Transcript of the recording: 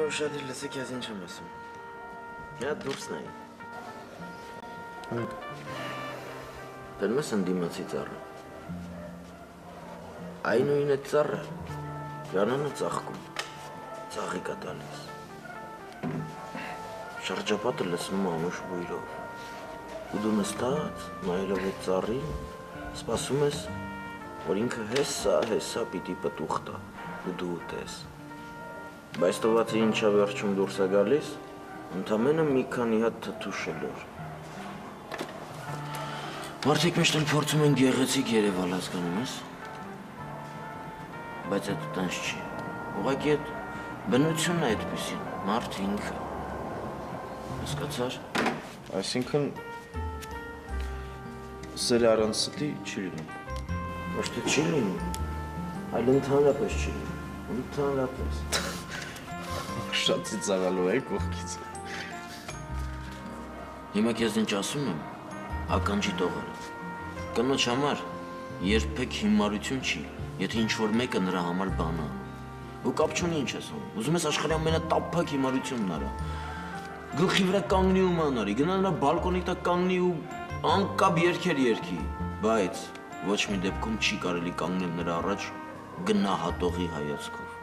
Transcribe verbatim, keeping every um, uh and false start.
ուշադիր լսի քեզ ինչ եմ ասում։ Մի հատ դուրս նայի։ Դնում ես ընդդիմացի ծառը։ Այն ու ինը ծառը Յանանը ծաղկում, ծաղիկ է տալիս։ Շրջապատը լցնում անուշ բույրով։ Ու դու նստած, նայելով այդ ծառին, սպասում ես, որ ինքը հեսա, հեսա պիտի պտուղ տա, ու դու ուտես։ Բայց տվածը ինչա վերջում դուրս է գալիս, ընդամենը մի քանի հատ թթու շլոր։ Մարդիկ միշտ էլ փորձում են գեղեցիկ երևալ, հասկանում ես։ Բայց այդ տանց չի։ Ուղղակի այդ բնությունն է այդպիսին, մարդը ինքը։ Հասկացար։ Այսինքն սերը առանց ստի չի լինում։ Ոչ թե չի լինում, այլ ընդհանրապես չի լինում, ընդհանրապես։ Շատ ծիծաղալու է կողքից։ Հիմա քեզ ինչ ասում եմ, ականջի տողալ։ Կնոջ համար երբեք հիմարություն չի, եթե ինչ-որ մեկը նրա համար բան է։ Ու կապ չունի ինչ ես անում, ուզում ես աշխարհի ամենատափակ հիմարությունն արա։ Գլխի վրա կանգնի ու ման արի, գնա նրա բալկոնի տակ կանգնի ու անկապ երգեր երգի, բայց ոչ մի դեպքում չի կարելի կանգնել նրա առաջ գնահատողի հայացքով։